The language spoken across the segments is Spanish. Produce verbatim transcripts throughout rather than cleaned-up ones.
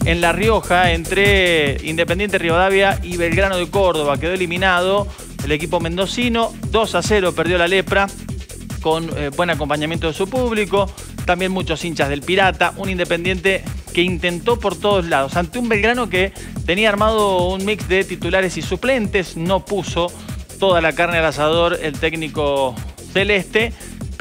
en La Rioja entre Independiente Rivadavia y Belgrano de Córdoba. Quedó eliminado el equipo mendocino, dos a cero perdió la Lepra, con eh, buen acompañamiento de su público, también muchos hinchas del Pirata, un Independiente que intentó por todos lados, ante un Belgrano que tenía armado un mix de titulares y suplentes, no puso toda la carne al asador el técnico celeste,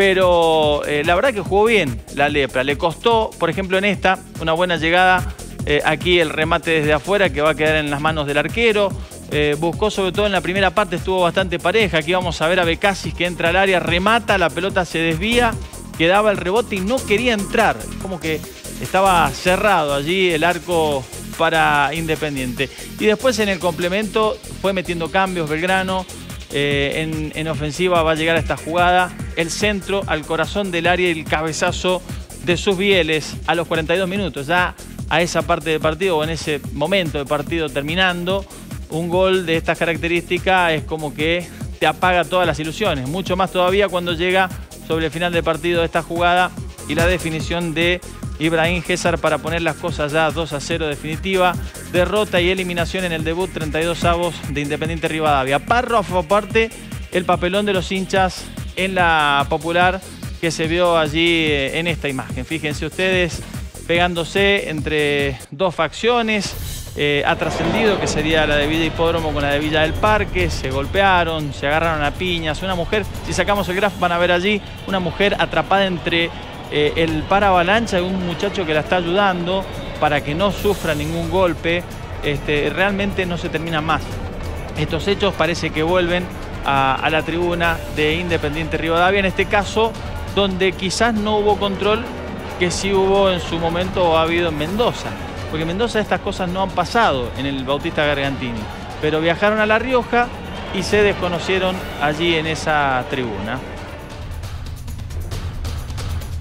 pero eh, la verdad que jugó bien la Lepra. Le costó, por ejemplo, en esta, una buena llegada, eh, aquí el remate desde afuera que va a quedar en las manos del arquero. Eh, buscó sobre todo en la primera parte, estuvo bastante pareja. Aquí vamos a ver a Becasis que entra al área, remata, la pelota se desvía, quedaba el rebote y no quería entrar. Como que estaba cerrado allí el arco para Independiente. Y después en el complemento fue metiendo cambios Belgrano. Eh, en, en ofensiva va a llegar a esta jugada, el centro al corazón del área y el cabezazo de sus Bieles a los cuarenta y dos minutos. Ya a esa parte del partido o en ese momento del partido terminando, un gol de estas características es como que te apaga todas las ilusiones. Mucho más todavía cuando llega sobre el final del partido esta jugada y la definición de Ibrahim César para poner las cosas ya dos a cero definitiva. Derrota y eliminación en el debut treinta y dos avos de Independiente Rivadavia. Párrafo aparte, el papelón de los hinchas en la Popular que se vio allí en esta imagen. Fíjense ustedes, pegándose entre dos facciones. Eh, ha trascendido que sería la de Villa Hipódromo con la de Villa del Parque. Se golpearon, se agarraron a piñas. Una mujer, si sacamos el graf van a ver allí, una mujer atrapada entre eh, el paravalancha y un muchacho que la está ayudando para que no sufra ningún golpe. Este, realmente no se termina más. Estos hechos parece que vuelven a, a la tribuna de Independiente Rivadavia, en este caso donde quizás no hubo control que sí hubo en su momento o ha habido en Mendoza. Porque en Mendoza estas cosas no han pasado en el Bautista Gargantini. Pero viajaron a La Rioja y se desconocieron allí en esa tribuna.